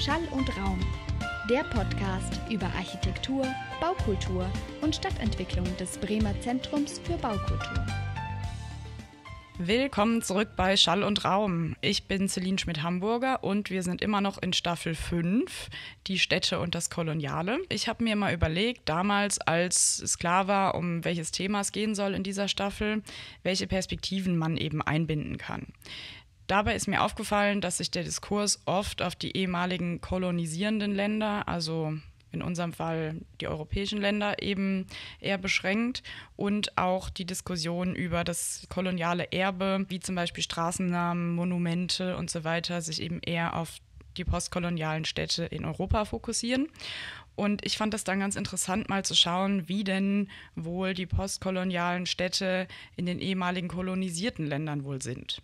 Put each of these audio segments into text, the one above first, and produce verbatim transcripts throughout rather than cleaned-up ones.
Schall und Raum, der Podcast über Architektur, Baukultur und Stadtentwicklung des Bremer Zentrums für Baukultur. Willkommen zurück bei Schall und Raum. Ich bin Celine Schmidt-Hamburger und wir sind immer noch in Staffel fünf, die Städte und das Koloniale. Ich habe mir mal überlegt, damals als es klar war, um welches Thema es gehen soll in dieser Staffel, welche Perspektiven man eben einbinden kann. Dabei ist mir aufgefallen, dass sich der Diskurs oft auf die ehemaligen kolonisierenden Länder, also in unserem Fall die europäischen Länder, eben eher beschränkt und auch die Diskussion über das koloniale Erbe, wie zum Beispiel Straßennamen, Monumente und so weiter, sich eben eher auf die postkolonialen Städte in Europa fokussieren. Und ich fand das dann ganz interessant, mal zu schauen, wie denn wohl die postkolonialen Städte in den ehemaligen kolonisierten Ländern wohl sind.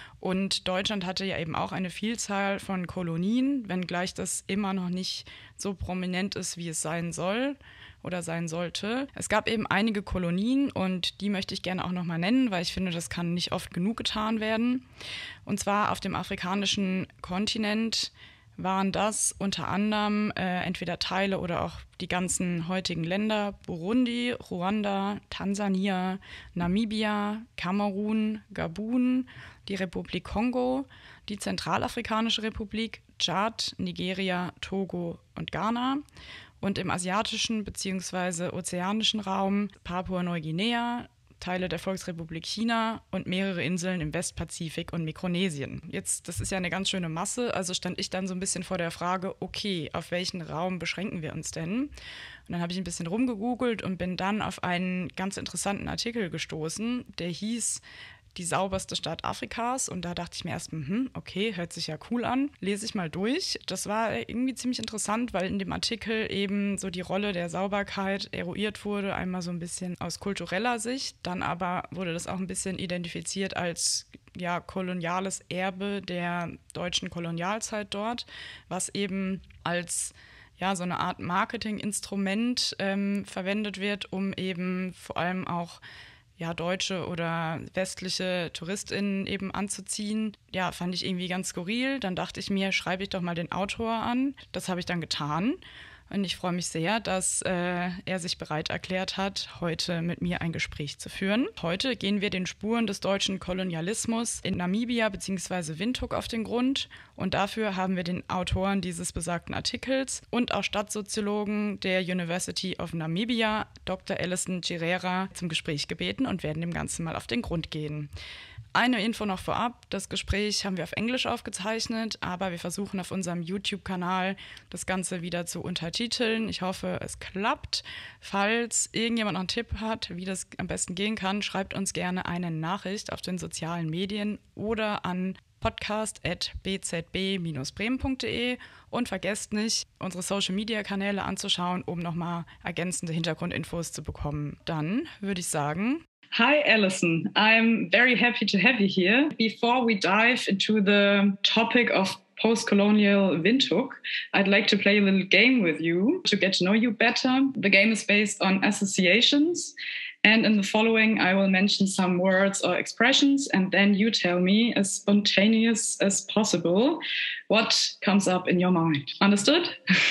Und Deutschland hatte ja eben auch eine Vielzahl von Kolonien, wenngleich das immer noch nicht so prominent ist, wie es sein soll oder sein sollte. Es gab eben einige Kolonien und die möchte ich gerne auch nochmal nennen, weil ich finde, das kann nicht oft genug getan werden. Und zwar auf dem afrikanischen Kontinent waren das unter anderem äh, entweder Teile oder auch die ganzen heutigen Länder: Burundi, Ruanda, Tansania, Namibia, Kamerun, Gabun, die Republik Kongo, die Zentralafrikanische Republik, Tschad, Nigeria, Togo und Ghana und im asiatischen bzw. ozeanischen Raum Papua-Neuguinea, Teile der Volksrepublik China und mehrere Inseln im Westpazifik und Mikronesien. Jetzt, das ist ja eine ganz schöne Masse, also stand ich dann so ein bisschen vor der Frage, okay, auf welchen Raum beschränken wir uns denn? Und dann habe ich ein bisschen rumgegoogelt und bin dann auf einen ganz interessanten Artikel gestoßen, der hieß Die sauberste Stadt Afrikas, und da dachte ich mir erst, hm, okay, hört sich ja cool an, lese ich mal durch. Das war irgendwie ziemlich interessant, weil in dem Artikel eben so die Rolle der Sauberkeit eruiert wurde, einmal so ein bisschen aus kultureller Sicht, dann aber wurde das auch ein bisschen identifiziert als ja, koloniales Erbe der deutschen Kolonialzeit dort, was eben als ja, so eine Art Marketinginstrument ähm, verwendet wird, um eben vor allem auch ja, deutsche oder westliche TouristInnen eben anzuziehen. Ja, fand ich irgendwie ganz skurril. Dann dachte ich mir, schreibe ich doch mal den Autor an. Das habe ich dann getan. Und ich freue mich sehr, dass äh, er sich bereit erklärt hat, heute mit mir ein Gespräch zu führen. Heute gehen wir den Spuren des deutschen Kolonialismus in Namibia bzw. Windhoek auf den Grund. Und dafür haben wir den Autoren dieses besagten Artikels und auch Stadtsoziologen der University of Namibia, Doktor Alison Girera, zum Gespräch gebeten und werden dem Ganzen mal auf den Grund gehen. Eine Info noch vorab: Das Gespräch haben wir auf Englisch aufgezeichnet, aber wir versuchen auf unserem YouTube-Kanal das Ganze wieder zu untertiteln. Ich hoffe, es klappt. Falls irgendjemand noch einen Tipp hat, wie das am besten gehen kann, schreibt uns gerne eine Nachricht auf den sozialen Medien oder an podcast at b z b dash bremen punkt de und vergesst nicht, unsere Social-Media-Kanäle anzuschauen, um nochmal ergänzende Hintergrundinfos zu bekommen. Dann würde ich sagen: Hi, Alison. I'm very happy to have you here. Before we dive into the topic of post-colonial Windhoek, I'd like to play a little game with you to get to know you better. The game is based on associations, and in the following I will mention some words or expressions, and then you tell me, as spontaneous as possible, what comes up in your mind. Understood?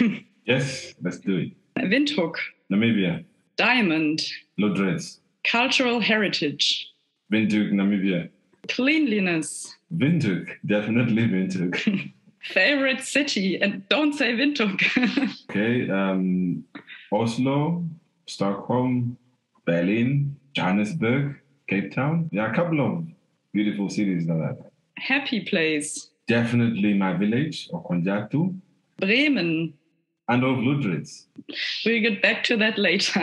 Yes, let's do it. Windhoek. Namibia. Diamond. Lodres. Cultural heritage. Windhoek, Namibia. Cleanliness. Windhoek, definitely Windhoek. Favorite city, and don't say Windhoek. Okay, um, Oslo, Stockholm, Berlin, Johannesburg, Cape Town. Yeah, a couple of beautiful cities like that. Happy place. Definitely my village, Okonjatu. Bremen. And of Lodres. We'll get back to that later.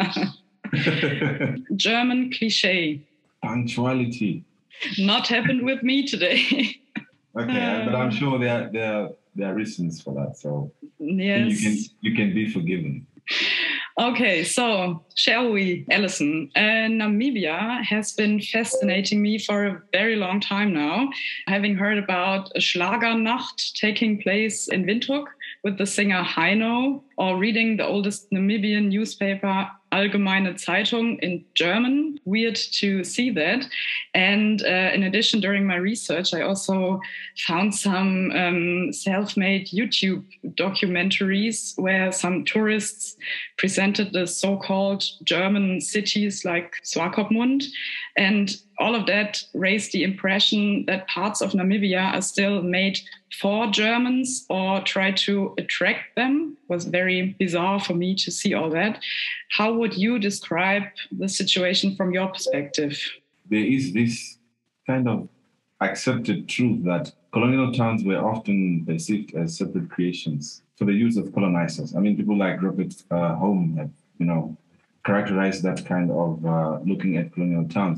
German cliché. Punctuality. Not happened with me today. Okay, uh, but I'm sure there there there are reasons for that, so yes, you can you can be forgiven. Okay, so shall we, Alison? Uh, Namibia has been fascinating me for a very long time now. Having heard about a Schlagernacht taking place in Windhoek, with the singer Heino, or reading the oldest Namibian newspaper, Allgemeine Zeitung, in German. Weird to see that. And uh, in addition, during my research, I also found some um, self-made YouTube documentaries where some tourists presented the so-called German cities like Swakopmund. And all of that raised the impression that parts of Namibia are still made for Germans or try to attract them. It was very bizarre for me to see all that. How would you describe the situation from your perspective? There is this kind of accepted truth that colonial towns were often perceived as separate creations for the use of colonizers. I mean, people like Robert uh, Home have, you know, characterized that kind of uh, looking at colonial towns.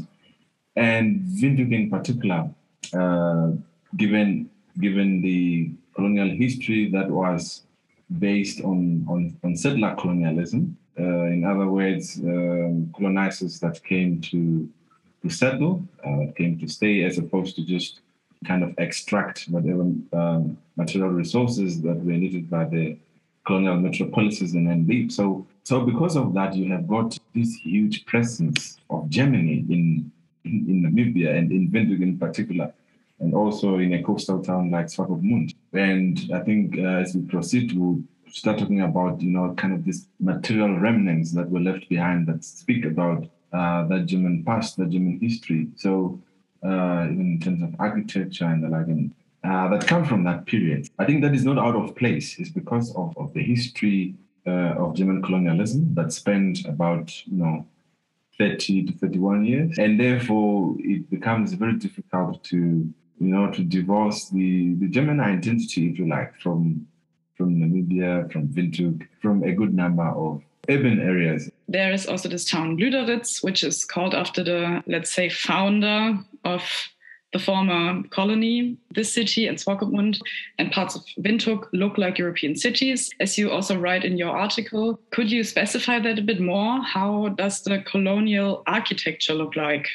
And Windhoek in particular, uh, given given the colonial history that was based on, on, on settler colonialism, uh, in other words, um, colonizers that came to, to settle, uh, came to stay, as opposed to just kind of extract whatever um, material resources that were needed by the colonial metropolises and then leave. So, so because of that, you have got this huge presence of Germany in in Namibia and in Windhoek in particular, and also in a coastal town like Swakopmund. And I think uh, as we proceed, we'll start talking about, you know, kind of these material remnants that were left behind that speak about uh, that German past, that German history. So uh, even in terms of architecture and the like, and, uh, that come from that period. I think that is not out of place. It's because of, of the history uh, of German colonialism that spanned about, you know, thirty to thirty-one years. And therefore, it becomes very difficult to, you know, to divorce the, the German identity, if you like, from, from Namibia, from Windhoek, from a good number of urban areas. There is also this town Lüderitz, which is called after the, let's say, founder of the former colony. This city and Swakopmund and parts of Windhoek look like European cities, as you also write in your article. Could you specify that a bit more? How does the colonial architecture look like?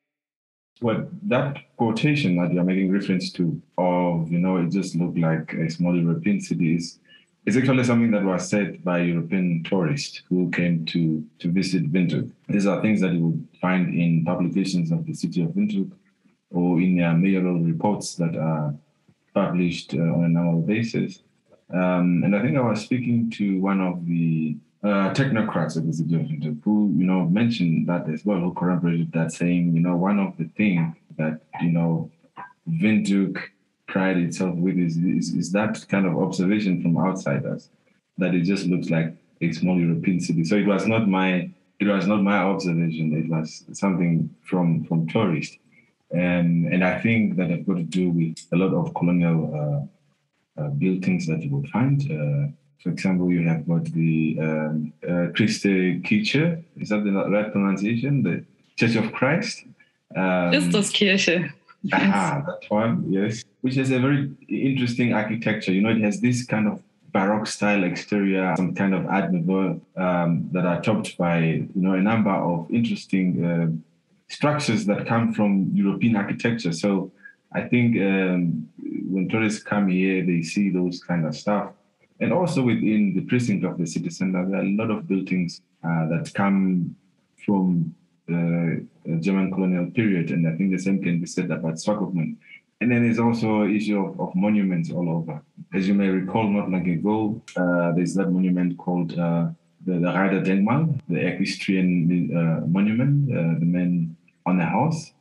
Well, that quotation that you're making reference to of, you know, it just looked like a small European cities is actually something that was said by European tourists who came to, to visit Windhoek. These are things that you would find in publications of the city of Windhoek, or in their mayoral reports that are published uh, on an annual basis. Um, and I think I was speaking to one of the uh, technocrats of the city of Windhoek who, you know, mentioned that as well, who corroborated that, saying, you know, one of the things that, you know, Windhoek pride itself with is, is, is that kind of observation from outsiders, that it just looks like a small European city. So it was not my, it was not my observation, it was something from, from tourists. Um, and I think that it's got to do with a lot of colonial uh, uh, buildings that you will find. Uh, for example, you have got the um, uh, Christe Kirche, is that the right pronunciation? The Church of Christ? Um, Christuskirche. Ah, that one, yes. Which has a very interesting architecture. You know, it has this kind of Baroque style exterior, some kind of Art Nouveau um, that are topped by, you know, a number of interesting uh, structures that come from European architecture. So I think um, when tourists come here, they see those kind of stuff. And also within the precinct of the city center, there are a lot of buildings uh, that come from the German colonial period. And I think the same can be said about Swakopmund. And then there's also an issue of, of monuments all over. As you may recall, not long ago, uh, there's that monument called uh, the, the Raider Denkmal, the equestrian uh, monument, uh, the men on the house,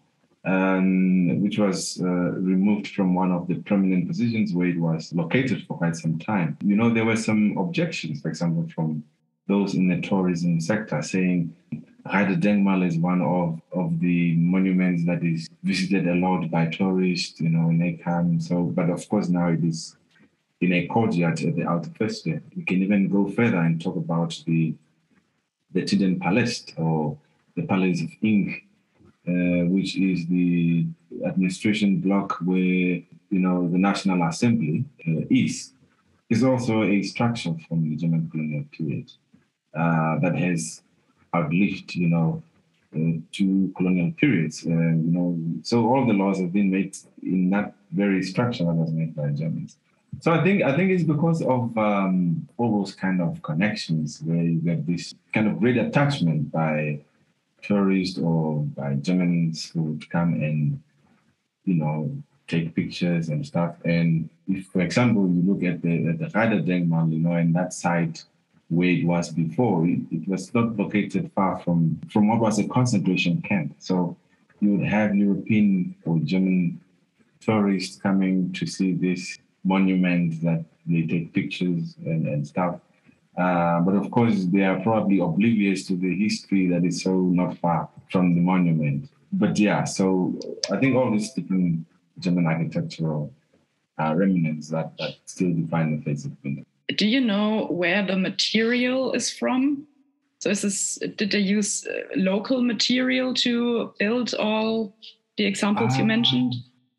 um, which was uh, removed from one of the prominent positions where it was located for quite some time. You know, there were some objections, for example, from those in the tourism sector saying Raider Denkmal is one of, of the monuments that is visited a lot by tourists, you know, when they come. So, but of course now it is in a courtyard at the Outer Veste. We can even go further and talk about the the Tidden Palace, or the Palace of Ink, Uh, which is the administration block where, you know, the National Assembly uh, is, is also a structure from the German colonial period uh, that has outlived, you know, uh, two colonial periods. Uh, you know, so all the laws have been made in that very structure that was made by Germans. So I think I think it's because of um, all those kind of connections where you get this kind of great attachment by tourists or by Germans who would come and, you know, take pictures and stuff. And if, for example, you look at the at the Raderdenkmal, you know, and that site where it was before, it, it was not located far from from what was a concentration camp. So you would have European or German tourists coming to see this monument that they take pictures and, and stuff. Uh, but of course, they are probably oblivious to the history that is so not far from the monument. But yeah, so I think all these different German architectural uh, remnants that, that still define the face of Windhoek. Do you know where the material is from? So is this, did they use uh, local material to build all the examples uh, you mentioned?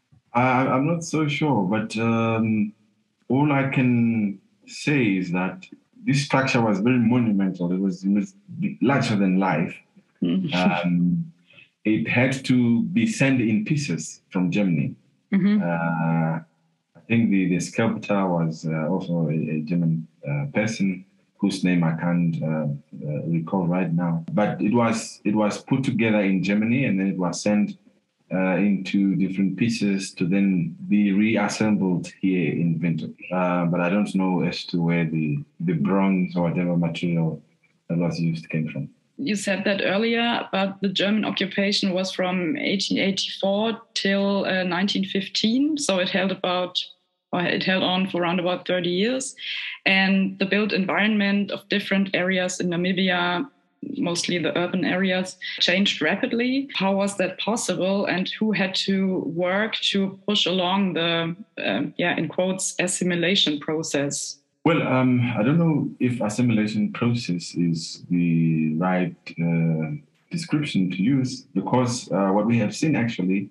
I, I'm not so sure, but um, all I can say is that this structure was very monumental. It was, it was larger than life. Mm-hmm. Um, it had to be sent in pieces from Germany. Mm-hmm. Uh, I think the, the sculptor was uh, also a, a German uh, person whose name I can't uh, uh, recall right now. But it was it was put together in Germany, and then it was sent uh, into different pieces to then be reassembled here in Windhoek. Uh, but I don't know as to where the, the bronze or whatever material that was used came from. You said that earlier, but the German occupation was from eighteen eighty-four till uh, nineteen fifteen. So it held about, or it held on for around about thirty years. And the built environment of different areas in Namibia, mostly the urban areas, changed rapidly. How was that possible? And who had to work to push along the, uh, yeah, in quotes, assimilation process? Well, um, I don't know if assimilation process is the right uh, description to use, because uh, what we have seen actually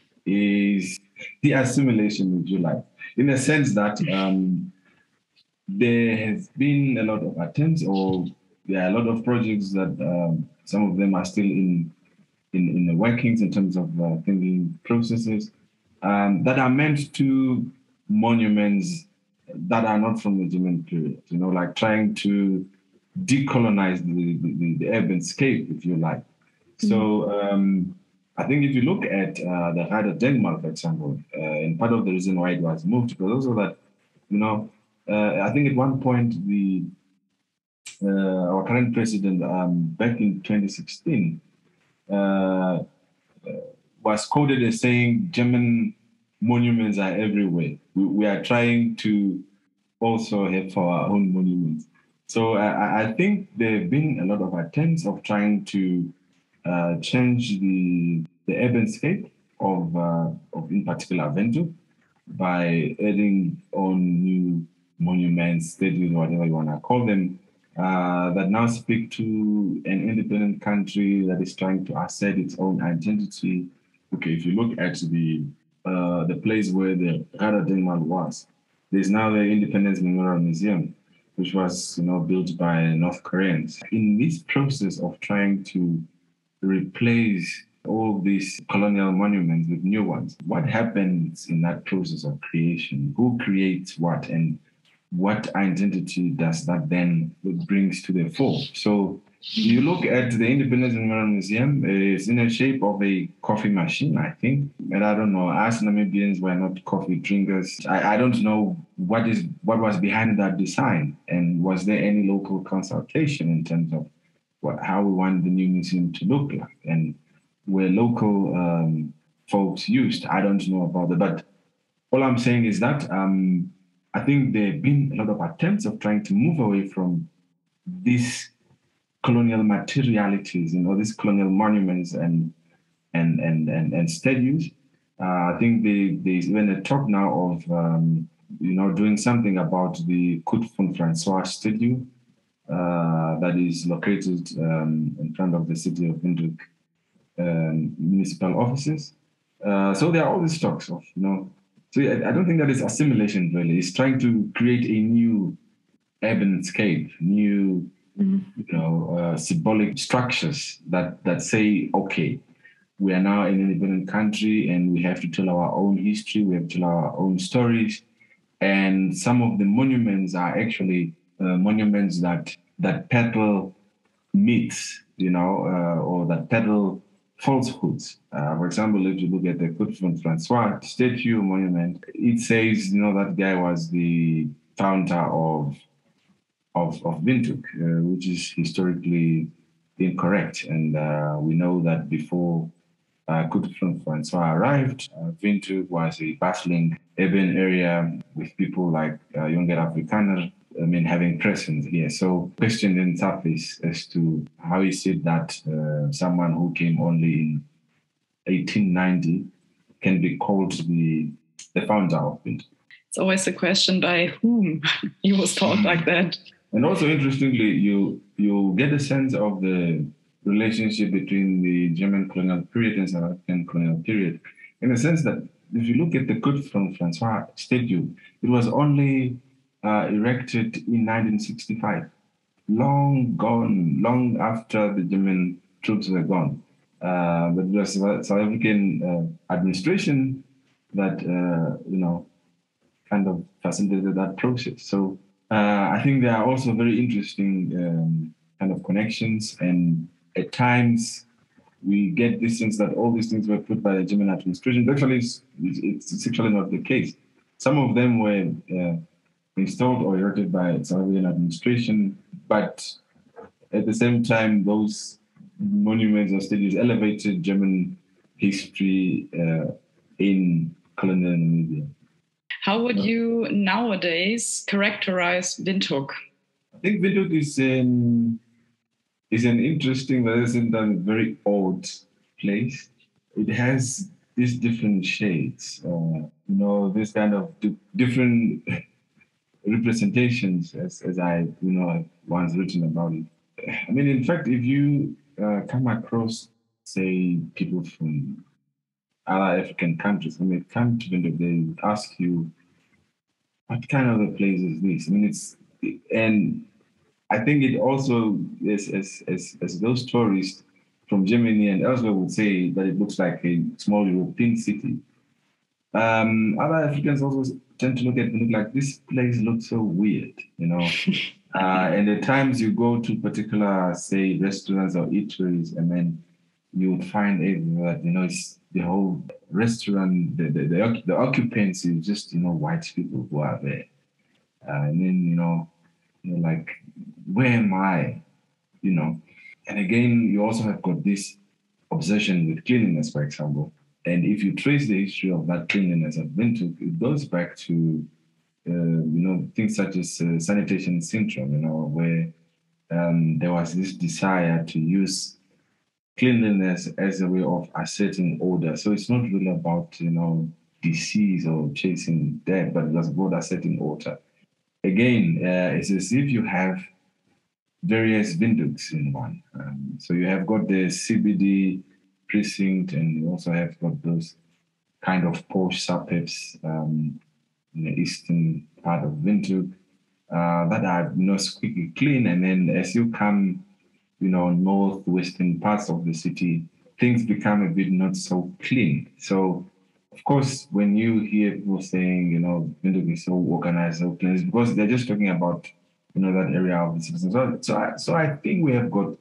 is the assimilation, if you like, in the sense that um, there has been a lot of attempts, or there are a lot of projects that um, some of them are still in in, in the workings in terms of uh, thinking processes um, that are meant to monuments that are not from the German period, you know, like trying to decolonize the, the, the urban scape, if you like. Mm-hmm. So um, I think if you look at uh, the Raderdenkmal, for example, uh, and part of the reason why it was moved, because also that, you know, uh, I think at one point the uh, our current president, um, back in twenty sixteen, uh, uh, was quoted as saying German monuments are everywhere. We, we are trying to also have our own monuments. So I, I think there have been a lot of attempts of trying to uh, change the the urban scape of, uh, of in particular, Windhoek by adding on new monuments, statues, whatever you want to call them, uh, that now speak to an independent country that is trying to assert its own identity. Okay, if you look at the Uh, the place where the Raderdenkmal was, there's now the Independence Memorial Museum, which was, you know, built by North Koreans. In this process of trying to replace all these colonial monuments with new ones, what happens in that process of creation? Who creates what, and what identity does that then brings to the fore? So you look at the Independence Memorial Museum, it's in the shape of a coffee machine, I think. And I don't know, us Namibians were not coffee drinkers. I, I don't know what is what was behind that design, and was there any local consultation in terms of what, how we want the new museum to look like, and were local um, folks used? I don't know about that, but all I'm saying is that um, I think there have been a lot of attempts of trying to move away from this colonial materialities, you know, these colonial monuments and and and and, and statues. Uh, I think they, there's even a talk now of um, you know, doing something about the Kut von Francois statue uh, that is located um, in front of the city of Windhoek um, municipal offices. Uh, so there are all these talks of, you know, so I, I don't think that is assimilation really. It's trying to create a new urban scape, new Mm-hmm. you know, uh, symbolic structures that, that say, okay, we are now in an independent country and we have to tell our own history, we have to tell our own stories. And some of the monuments are actually uh, monuments that that peddle myths, you know, uh, or that peddle falsehoods. Uh, for example, if you look at the Godefroy Francois statue monument, it says, you know, that guy was the founder of of, of Windhoek, uh, which is historically incorrect. And uh, we know that before uh, Godefroy Francois arrived, uh, Windhoek was a bustling urban area with people like uh, Jonger Afrikaner, I mean, having presence here. So question then surface as to how is it that uh, someone who came only in eighteen ninety can be called the, the founder of Windhoek? It's always the question by whom he was called like that. And also, interestingly, you you get a sense of the relationship between the German colonial period and South African colonial period, in the sense that if you look at the Godefroy Francois statue, it was only uh, erected in nineteen sixty-five, long gone, long after the German troops were gone. Uh, but it was South African uh, administration that, uh, you know, kind of facilitated that process. So uh, I think there are also very interesting um, kind of connections, and at times we get this sense that all these things were put by the German administration. Actually, it's, it's actually not the case. Some of them were uh, installed or erected by South African administration, but at the same time, those monuments or statues elevated German history uh, in colonial Namibia. How would you nowadays characterize Windhoek? I think Windhoek is an, is an interesting, but isn't a very old place. It has these different shades, uh, you know, this kind of d- different representations, as, as I, you know, have once written about it. I mean, in fact, if you uh, come across, say, people from other African countries, when they come to Windhoek, they ask you, what kind of a place is this? I mean, it's, and I think it also, as, as, as, as those tourists from Germany and elsewhere would say, that it looks like a small European city. Um, other Africans also tend to look at Windhoek like, this place looks so weird, you know. uh, and at times you go to particular, say, restaurants or eateries, and then you would find everywhere, you know, it's, the whole restaurant, the, the, the, the occupants is just, you know, white people who are there. Uh, and then, you know, you're like, where am I? You know, and again, you also have got this obsession with cleanliness, for example. And if you trace the history of that cleanliness at Windhoek, it goes back to, uh, you know, things such as uh, sanitation syndrome, you know, where um, there was this desire to use cleanliness as a way of asserting order. So it's not really about, you know, disease or chasing death, but it was about asserting order. Again, uh, it's as if you have various Windhoeks in one. Um, so you have got the C B D precinct, and you also have got those kind of posh suburbs um, in the eastern part of Windhoek uh, that are, you know, squeaky clean. And then as you come, you know, northwestern parts of the city, things become a bit not so clean. So, of course, when you hear people saying, you know, Windhoek is so organized, so clean, it's because they're just talking about, you know, that area of the city. So, so, I, so I think we have got,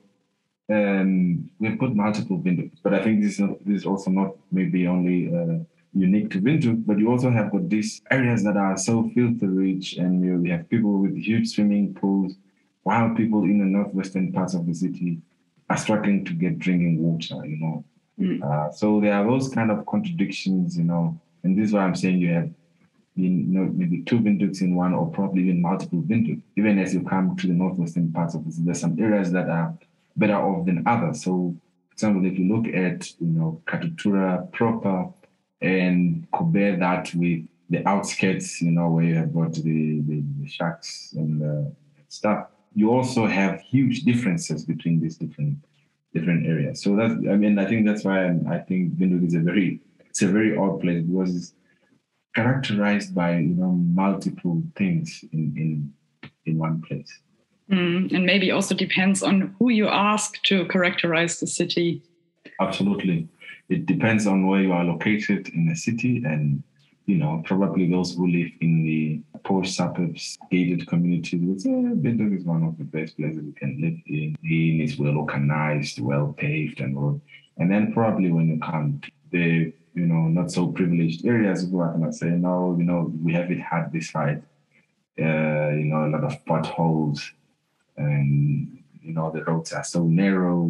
um, we have got multiple Windhoeks, but I think this is, not, this is also not maybe only uh, unique to Windhoek, but you also have got these areas that are so filthy rich, and you, we have people with huge swimming pools, while people in the northwestern parts of the city are struggling to get drinking water, you know. Mm. Uh, so there are those kind of contradictions, you know, and this is why I'm saying you have, you know, maybe two Windhoeks in one, or probably even multiple Windhoeks. Even as you come to the northwestern parts of the city, there's some areas that are better off than others. So, for example, if you look at, you know, Katutura proper and compare that with the outskirts, you know, where you have got the, the, the shacks and uh, stuff, you also have huge differences between these different different areas. So that, I mean, I think that's why I'm, I think Windhoek is a very, it's a very odd place, because it's characterized by, you know, multiple things in in, in one place. Mm, and maybe also depends on who you ask to characterize the city. Absolutely. It depends on where you are located in the city, and you know, probably those who live in the posh suburbs, gated communities would say Windhoek is one of the best places you can live in. It's well organized, well paved and all. And then probably when you come to the, you know, not so privileged areas, people are going to say, no, you know, we have it hard this side. Uh, you know, a lot of potholes and, you know, the roads are so narrow.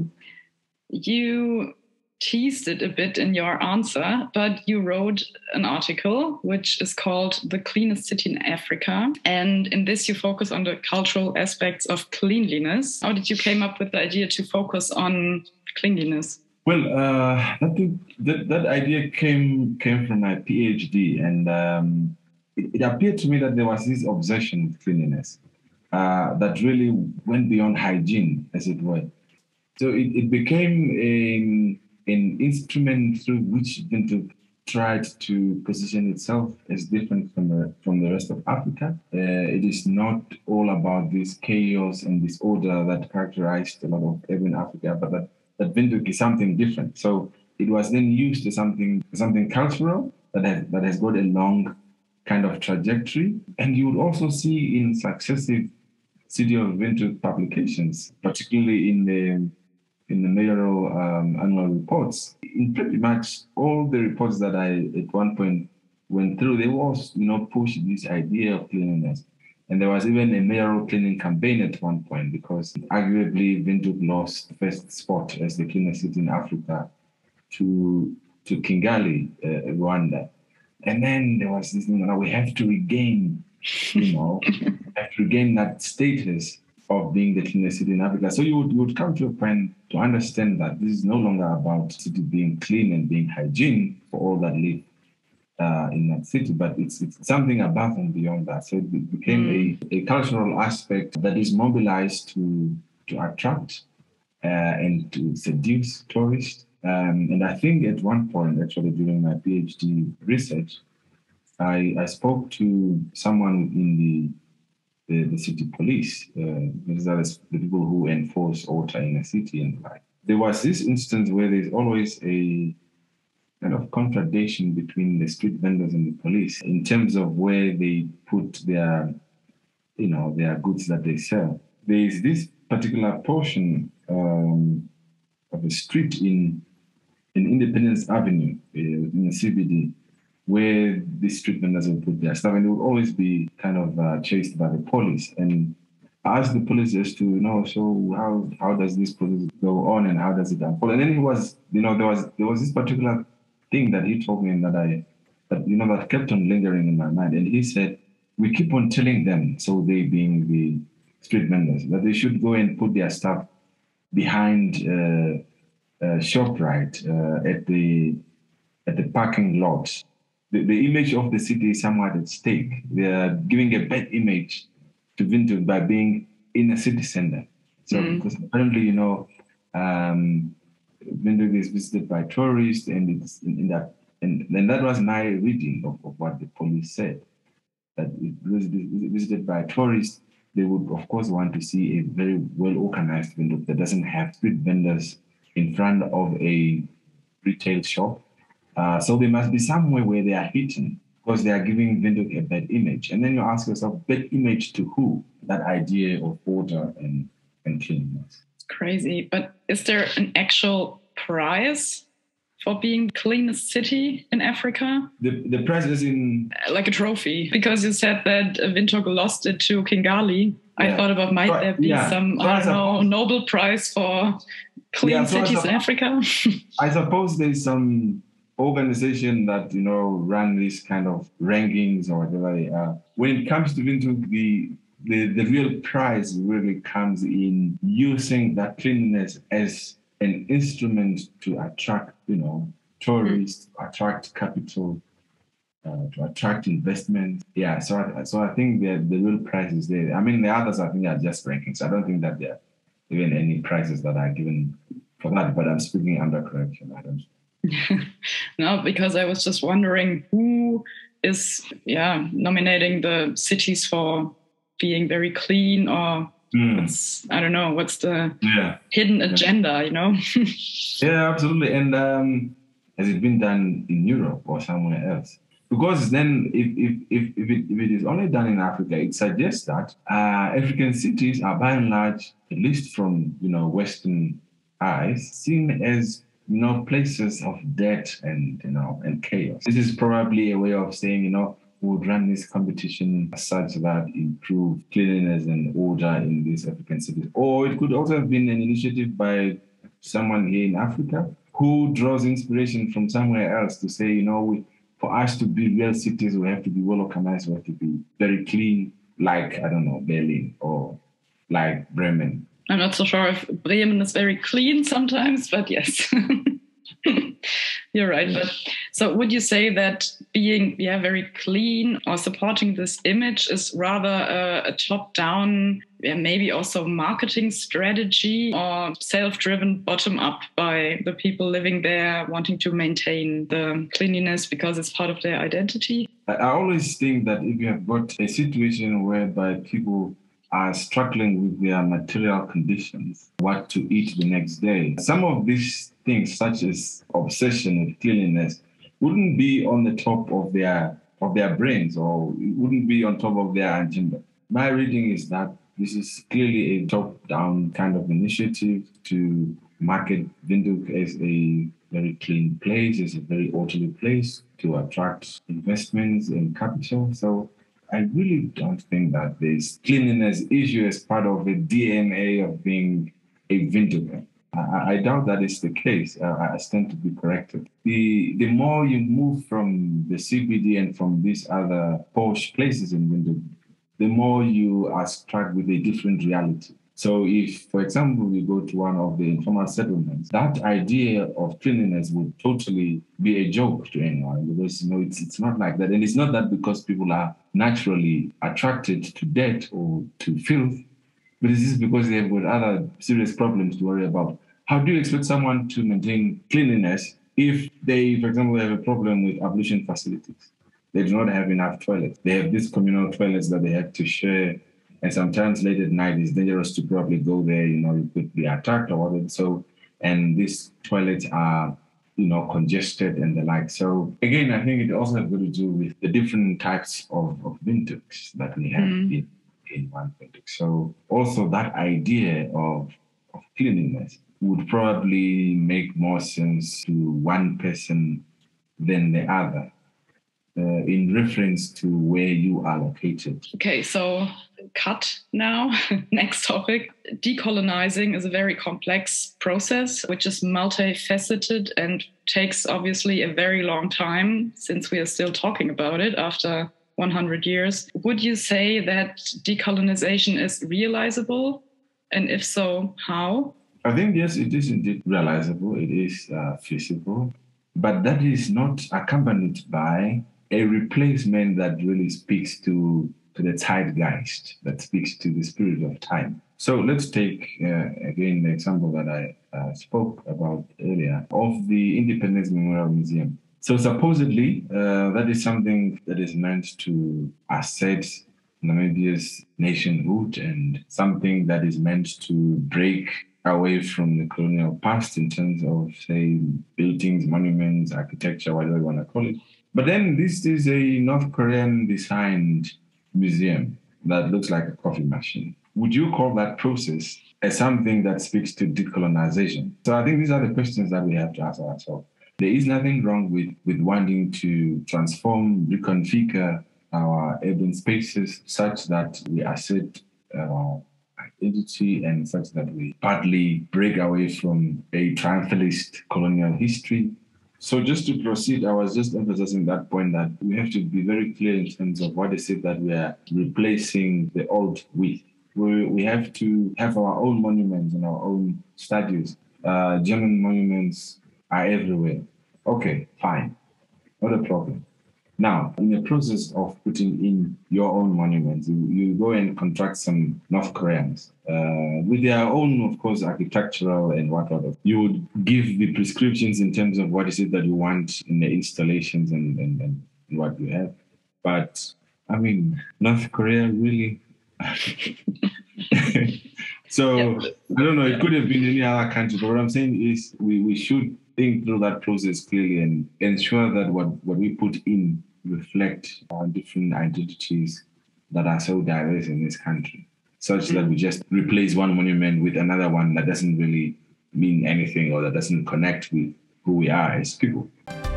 You teased it a bit in your answer, but you wrote an article which is called The Cleanest City in Africa. And in this, you focus on the cultural aspects of cleanliness. How did you came up with the idea to focus on cleanliness? Well, uh, I think that, that idea came came from my PhD, and um, it, it appeared to me that there was this obsession with cleanliness uh, that really went beyond hygiene, as it were. So it, it became a an instrument through which Windhoek tried to position itself as different from the, from the rest of Africa. Uh, it is not all about this chaos and disorder that characterized a lot of urban Africa, but that, that Windhoek is something different. So it was then used as something, something cultural that has, that has got a long kind of trajectory. And you would also see in successive City of Windhoek publications, particularly in the in the mayoral um, annual reports, in pretty much all the reports that I at one point went through, they was, you know, pushed this idea of cleanliness. And there was even a mayoral cleaning campaign at one point, because arguably Windhoek lost the first spot as the cleanest city in Africa to, to Kigali, uh, Rwanda. And then there was this, you know, we have to regain, you know, we have to regain that status of being the cleanest city in Africa. So you would, you would come to a point to understand that this is no longer about city being clean and being hygiene for all that live uh, in that city, but it's, it's something above and beyond that. So it became mm. a, a cultural aspect that is mobilized to, to attract uh, and to seduce tourists. Um, and I think at one point, actually during my PhD research, I, I spoke to someone in the The, the city police, uh, these are the people who enforce order in a city and like. There was this instance where there's always a kind of contradiction between the street vendors and the police in terms of where they put their, you know, their goods that they sell. There is this particular portion um, of a street in in Independence Avenue uh, in the C B D, where the street vendors will put their stuff, and they will always be kind of uh, chased by the police. And I asked the police just to, you know, so how how does this process go on and how does it unfold? And then he was, you know, there was there was this particular thing that he told me and that I, that, you know, that kept on lingering in my mind. And he said, we keep on telling them, so they being the street vendors, that they should go and put their stuff behind uh, uh, ShopRite uh, at the at the parking lot. The, the image of the city is somewhat at stake. They are giving a bad image to Windhoek by being in a city center. So, mm. because apparently, you know, um, Windhoek is visited by tourists, and it's in, in that, and then that was my reading of, of what the police said. That it was visited by tourists, they would, of course, want to see a very well organized Windhoek that doesn't have street vendors in front of a retail shop. Uh, so there must be somewhere where they are hidden because they are giving Windhoek a bad image. And then you ask yourself, bad image to who? That idea of order and, and cleanliness. It's crazy. But is there an actual prize for being the cleanest city in Africa? The, the prize is in... Like a trophy. Because you said that Windhoek lost it to Kigali. Yeah. I thought about, might but, there be yeah. some, so I don't know, Nobel Prize for clean yeah, so cities in Africa? I suppose there's some organization that, you know, run these kind of rankings or whatever they are. When it comes to Windhoek, the, the the real prize really comes in using that cleanliness as an instrument to attract, you know, tourists, mm-hmm. attract capital, uh, to attract investment. Yeah, so I, so I think the the real prize is there. I mean, the others I think are just rankings. I don't think that there are even any prizes that are given for that. But I'm speaking under correction. I don't. No, because I was just wondering who is, yeah, nominating the cities for being very clean, or mm. what's, I don't know, what's the yeah. hidden agenda, you know? Yeah, absolutely. And um, has it been done in Europe or somewhere else? Because then if, if, if, if, it, if it is only done in Africa, it suggests that uh, African cities are by and large, at least from, you know, Western eyes, seen as, you know, places of debt and, you know, and chaos. This is probably a way of saying, you know, we would run this competition such that improve cleanliness and order in these African cities. Or it could also have been an initiative by someone here in Africa who draws inspiration from somewhere else to say, you know, we, for us to be real cities, we have to be well organized, we have to be very clean, like, I don't know, Berlin or like Bremen. I'm not so sure if Bremen is very clean sometimes, but yes. You're right. But so would you say that being yeah very clean or supporting this image is rather a, a top-down, yeah, maybe also marketing strategy, or self-driven bottom-up by the people living there wanting to maintain the cleanliness because it's part of their identity? I always think that if you have got a situation whereby people are struggling with their material conditions, what to eat the next day, some of these things, such as obsession with cleanliness, wouldn't be on the top of their of their brains, or it wouldn't be on top of their agenda. My reading is that this is clearly a top-down kind of initiative to market Windhoek as a very clean place, as a very orderly place to attract investments and capital. So I really don't think that there's cleanliness issue as part of the D N A of being a Windhoeker. I, I doubt that is the case. Uh, I stand to be corrected. The the more you move from the C B D and from these other posh places in Windhoek, the more you are struck with a different reality. So if, for example, we go to one of the informal settlements, that idea of cleanliness would totally be a joke to anyone, because, you know, it's, it's not like that. And it's not that because people are naturally attracted to dirt or to filth, but it's just because they've got other serious problems to worry about. How do you expect someone to maintain cleanliness if they, for example, have a problem with ablution facilities? They do not have enough toilets. They have these communal toilets that they have to share. And sometimes late at night, it's dangerous to probably go there, you know, you could be attacked or whatever. So, and these toilets are, you know, congested and the like. So again, I think it also has got to do with the different types of, of Windhoeks that we have mm. in, in one Windhoek. So also that idea of, of cleanliness would probably make more sense to one person than the other. Uh, in reference to where you are located. Okay, so cut now. Next topic. Decolonizing is a very complex process, which is multifaceted and takes obviously a very long time, since we are still talking about it after one hundred years. Would you say that decolonization is realizable? And if so, how? I think, yes, it is indeed realizable. It is uh, feasible. But that is not accompanied by a replacement that really speaks to, to the zeitgeist, that speaks to the spirit of time. So let's take, uh, again, the example that I uh, spoke about earlier of the Independence Memorial Museum. So supposedly, uh, that is something that is meant to assert Namibia's nationhood and something that is meant to break away from the colonial past in terms of, say, buildings, monuments, architecture, whatever you want to call it. But then this is a North Korean designed museum that looks like a coffee machine. Would you call that process as something that speaks to decolonization? So I think these are the questions that we have to ask ourselves. There is nothing wrong with, with wanting to transform, reconfigure our urban spaces such that we assert our identity and such that we partly break away from a triumphalist colonial history. So just to proceed, I was just emphasizing that point that we have to be very clear in terms of what is it that we are replacing the old with. We, we have to have our own monuments and our own statues. Uh, German monuments are everywhere. Okay, fine, not a problem. Now, in the process of putting in your own monuments, you, you go and contract some North Koreans uh, with their own, of course, architectural and whatever. You would give the prescriptions in terms of what is it that you want in the installations and, and, and what you have. But, I mean, North Korea really... So, yeah. I don't know, it could have been any other country, but what I'm saying is we, we should think through that process clearly and ensure that what, what we put in reflect on different identities that are so diverse in this country, such that we just replace one monument with another one that doesn't really mean anything or that doesn't connect with who we are as people.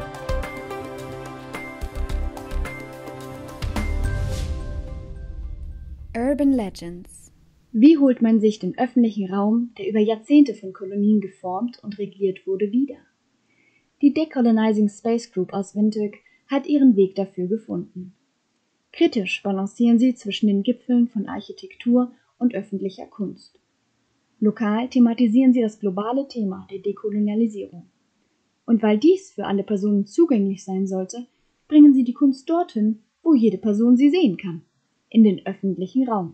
Urban Legends. Wie holt man sich den öffentlichen Raum, der über Jahrzehnte von Kolonien geformt und regiert wurde, wieder? Die Decolonizing Space Group aus Windhoek hat ihren Weg dafür gefunden. Kritisch balancieren sie zwischen den Gipfeln von Architektur und öffentlicher Kunst. Lokal thematisieren sie das globale Thema der Dekolonialisierung. Und weil dies für alle Personen zugänglich sein sollte, bringen sie die Kunst dorthin, wo jede Person sie sehen kann, in den öffentlichen Raum.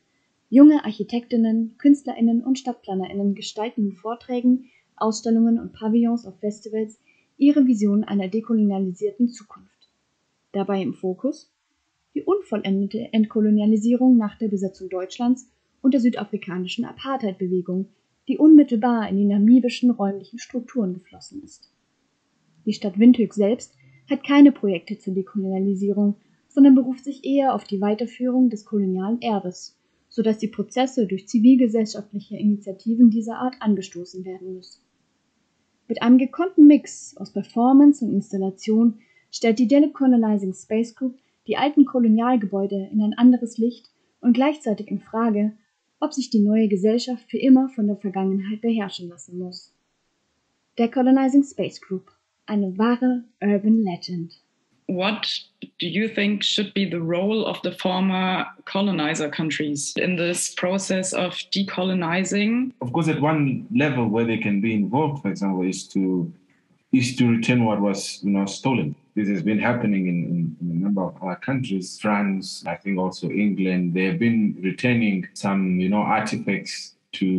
Junge Architektinnen, KünstlerInnen und StadtplanerInnen gestalten in Vorträgen, Ausstellungen und Pavillons auf Festivals ihre Vision einer dekolonialisierten Zukunft. Dabei im Fokus die unvollendete Entkolonialisierung nach der Besetzung Deutschlands und der südafrikanischen Apartheid-Bewegung, die unmittelbar in die namibischen räumlichen Strukturen geflossen ist. Die Stadt Windhoek selbst hat keine Projekte zur Dekolonialisierung, sondern beruft sich eher auf die Weiterführung des kolonialen Erbes, sodass die Prozesse durch zivilgesellschaftliche Initiativen dieser Art angestoßen werden müssen. Mit einem gekonnten Mix aus Performance und Installation stellt die Decolonizing Space Group die alten Kolonialgebäude in ein anderes Licht und gleichzeitig in Frage, ob sich die neue Gesellschaft für immer von der Vergangenheit beherrschen lassen muss. Decolonizing Space Group, eine wahre Urban Legend. What do you think should be the role of the former colonizer countries in this process of decolonizing? Of course, at one level where they can be involved, for example, is to is to return what was, you know, stolen. This has been happening in, in, in a number of other countries. France, I think also England, they have been returning some, you know, artifacts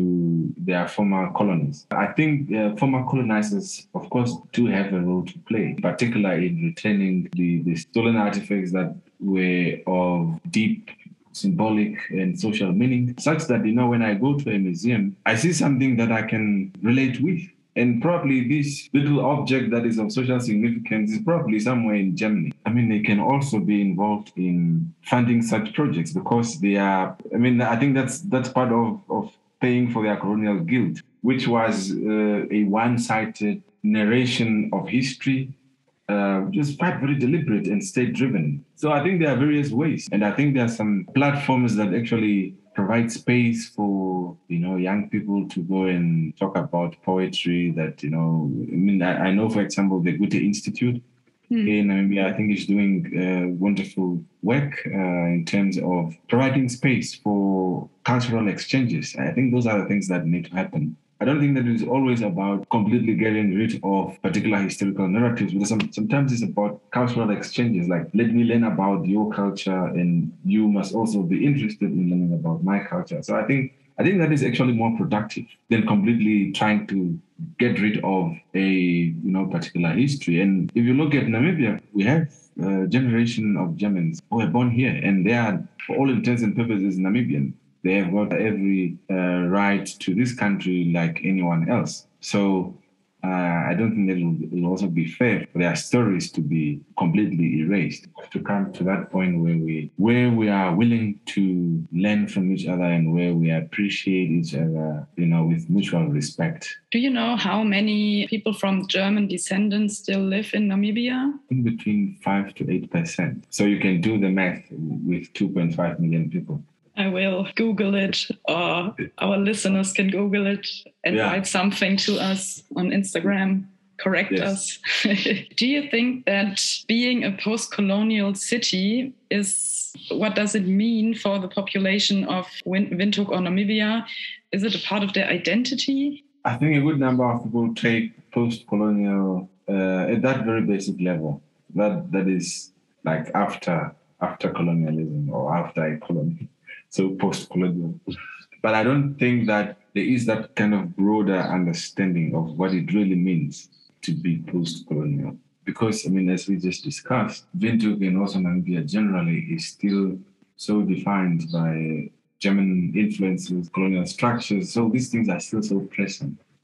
to their former colonies. I think uh, former colonizers, of course, do have a role to play, particularly in returning the, the stolen artifacts that were of deep symbolic and social meaning, such that, you know, when I go to a museum, I see something that I can relate with. And probably this little object that is of social significance is probably somewhere in Germany. I mean, they can also be involved in funding such projects because they are, I mean, I think that's that's part of, of paying for their colonial guilt, which was uh, a one-sided narration of history, uh, which is quite very deliberate and state-driven. So I think there are various ways. And I think there are some platforms that actually provide space for, you know, young people to go and talk about poetry that, you know, I mean, I, I know, for example, the Goethe Institute mm. in Namibia, I think is doing uh, wonderful work uh, in terms of providing space for cultural exchanges. I think those are the things that need to happen. I don't think that it is always about completely getting rid of particular historical narratives, because some, sometimes it's about cultural exchanges, like, let me learn about your culture and you must also be interested in learning about my culture. So I think I think that is actually more productive than completely trying to get rid of a, you know, particular history. And if you look at Namibia, we have a generation of Germans who were born here, and they are, for all intents and purposes, Namibian. They have got every uh, right to this country like anyone else. So uh, I don't think that it will, it will also be fair for their stories to be completely erased. To come to that point where we where we are willing to learn from each other and where we appreciate each other, you know, with mutual respect. Do you know how many people from German descendants still live in Namibia? In between five to eight percent. So you can do the math with two point five million people. I will Google it, or our listeners can Google it and yeah. write something to us on Instagram. Correct yes. us. Do you think that being a post-colonial city is, what does it mean for the population of Windhoek or Namibia? Is it a part of their identity? I think a good number of people take post-colonial uh, at that very basic level. That that is like after after colonialism or after a colony. So post-colonial. But I don't think that there is that kind of broader understanding of what it really means to be post-colonial. Because, I mean, as we just discussed, Windhoek and also Namibia generally is still so defined by German influences, colonial structures. So these things are still so present.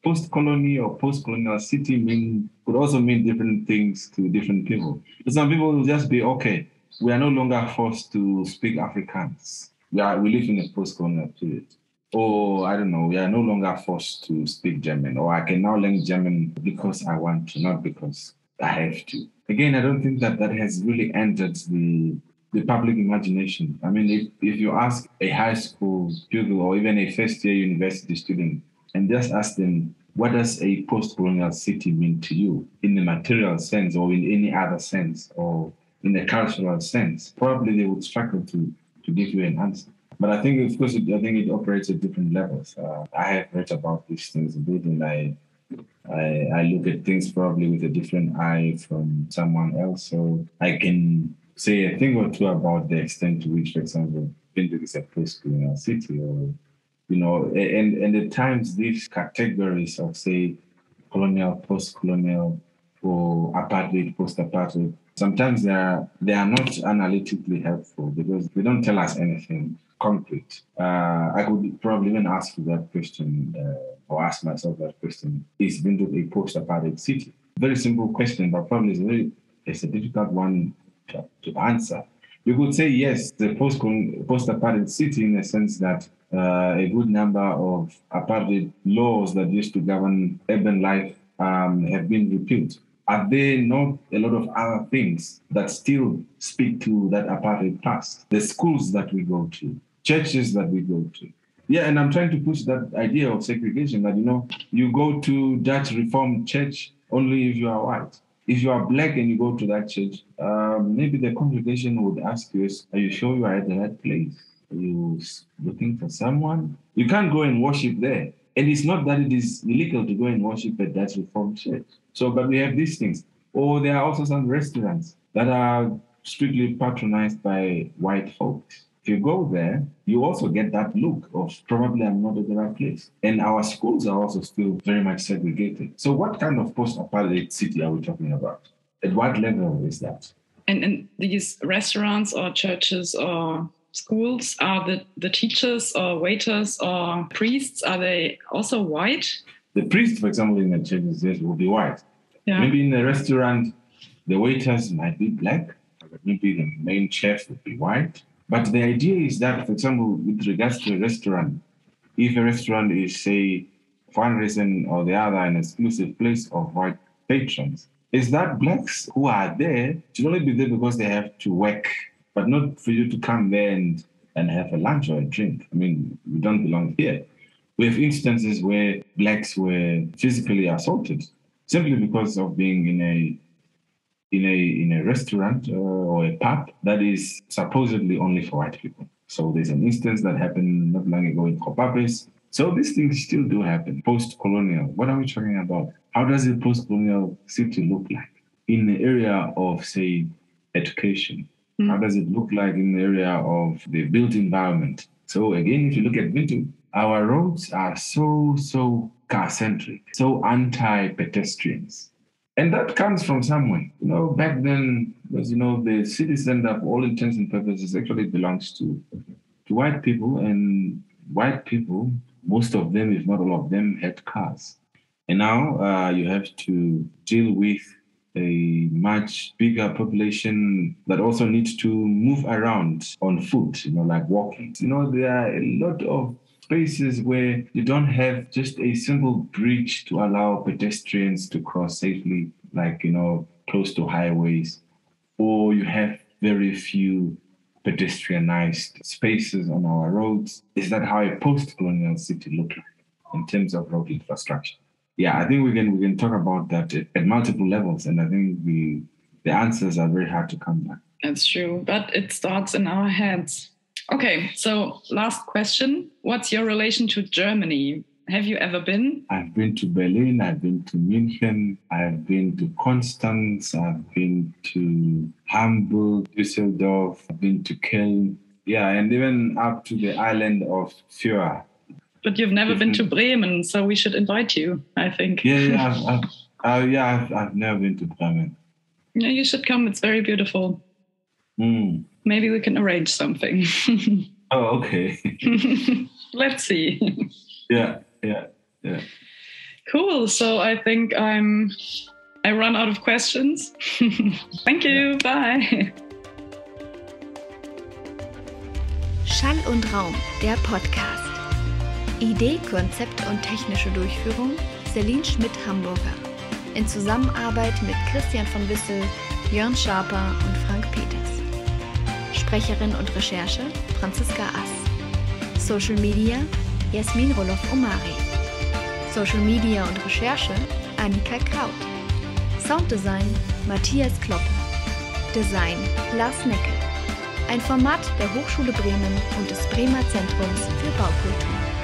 post-colony or post-colonial city mean could also mean different things to different people. Some people will just be, okay, we are no longer forced to speak Afrikaans. We are we live in a post-colonial period. Or, I don't know, we are no longer forced to speak German, or I can now learn German because I want to, not because I have to. Again, I don't think that that has really entered the the public imagination. I mean, if, if you ask a high school pupil or even a first-year university student and just ask them, what does a post-colonial city mean to you in the material sense or in any other sense or in the cultural sense, probably they would struggle to, to give you an answer. But I think, of course, it, I think it operates at different levels. Uh, I have read about these things a bit, and I, I I look at things probably with a different eye from someone else, so I can say a thing or two about the extent to which, for example, Windhoek is a post-colonial city, or you know, and and at times these categories of say colonial, post-colonial, or apartheid, post-apartheid, sometimes they are they are not analytically helpful because they don't tell us anything concrete. Uh, I could probably even ask you that question uh, or ask myself that question: is Windhoek a post-apartheid city? Very simple question, but probably it's a very it's a difficult one to, to answer. You could say yes, the post post-apartheid city in the sense that uh, a good number of apartheid laws that used to govern urban life um, have been repealed. Are there not a lot of other things that still speak to that apartheid past? The schools that we go to, churches that we go to. Yeah, and I'm trying to push that idea of segregation that, you know, you go to Dutch Reformed Church only if you are white. If you are black and you go to that church, um, maybe the congregation would ask you, are you sure you are at the right place? Are you looking for someone? You can't go and worship there. And it's not that it is illegal to go and worship at Dutch Reformed Church. So, but we have these things. Or there are also some restaurants that are strictly patronized by white folks. If you go there, you also get that look of probably I'm not at the right place. And our schools are also still very much segregated. So what kind of post-apartheid city are we talking about? At what level is that? And in these restaurants or churches or schools, are the, the teachers or waiters or priests, are they also white? The priest, for example, in the churches, yes, will be white. Yeah. Maybe in a restaurant, the waiters might be black. Maybe the main chef would be white. But the idea is that, for example, with regards to a restaurant, if a restaurant is, say, for one reason or the other, an exclusive place of white patrons, is that blacks who are there should only be there because they have to work, but not for you to come there and, and have a lunch or a drink. I mean, we don't belong here. We have instances where blacks were physically assaulted simply because of being in a in a in a restaurant uh, or a pub that is supposedly only for white people. So there's an instance that happened not long ago in Copapes. So these things still do happen. Post-colonial, what are we talking about? How does a post-colonial city look like in the area of, say, education? Mm. How does it look like in the area of the built environment? So again, if you look at Windhoek, our roads are so, so car-centric, so anti-pedestrians. And that comes from somewhere. You know, back then, because, you know, the city center, for all intents and purposes, actually belongs to, to white people. And white people, most of them, if not all of them, had cars. And now uh, you have to deal with a much bigger population that also needs to move around on foot, you know, like walking. You know, there are a lot of spaces where you don't have just a simple bridge to allow pedestrians to cross safely, like, you know, close to highways, or you have very few pedestrianized spaces on our roads. Is that how a post-colonial city looks like in terms of road infrastructure? Yeah, I think we can we can talk about that at, at multiple levels, and I think we the answers are very hard to come by. That's true, but it starts in our heads. Okay, so last question. What's your relation to Germany? Have you ever been? I've been to Berlin, I've been to München, I've been to Konstanz, I've been to Hamburg, Düsseldorf, I've been to Köln, yeah, and even up to the island of Führer. But you've never Different. been to Bremen, so we should invite you, I think. Yeah, yeah, I've, I've, uh, yeah, I've, I've never been to Bremen. Yeah, you should come, it's very beautiful. Mm. Maybe we can arrange something. Oh, okay. Let's see. Yeah, yeah, yeah. Cool. So I think I'm I run out of questions. Thank you. Bye. Schall und Raum, der Podcast. Idee, Konzept und technische Durchführung Celine Schmidt-Hamburger. In Zusammenarbeit mit Christian von Wissel, Jörn Schaper und Frank Peters. Sprecherin und Recherche Franziska Ass. Social Media Jasmin Roloff-Omari. Social Media und Recherche Annika Kraut. Sounddesign Matthias Kloppe. Design Lars Neckel. Ein Format der Hochschule Bremen und des Bremer Zentrums für Baukultur.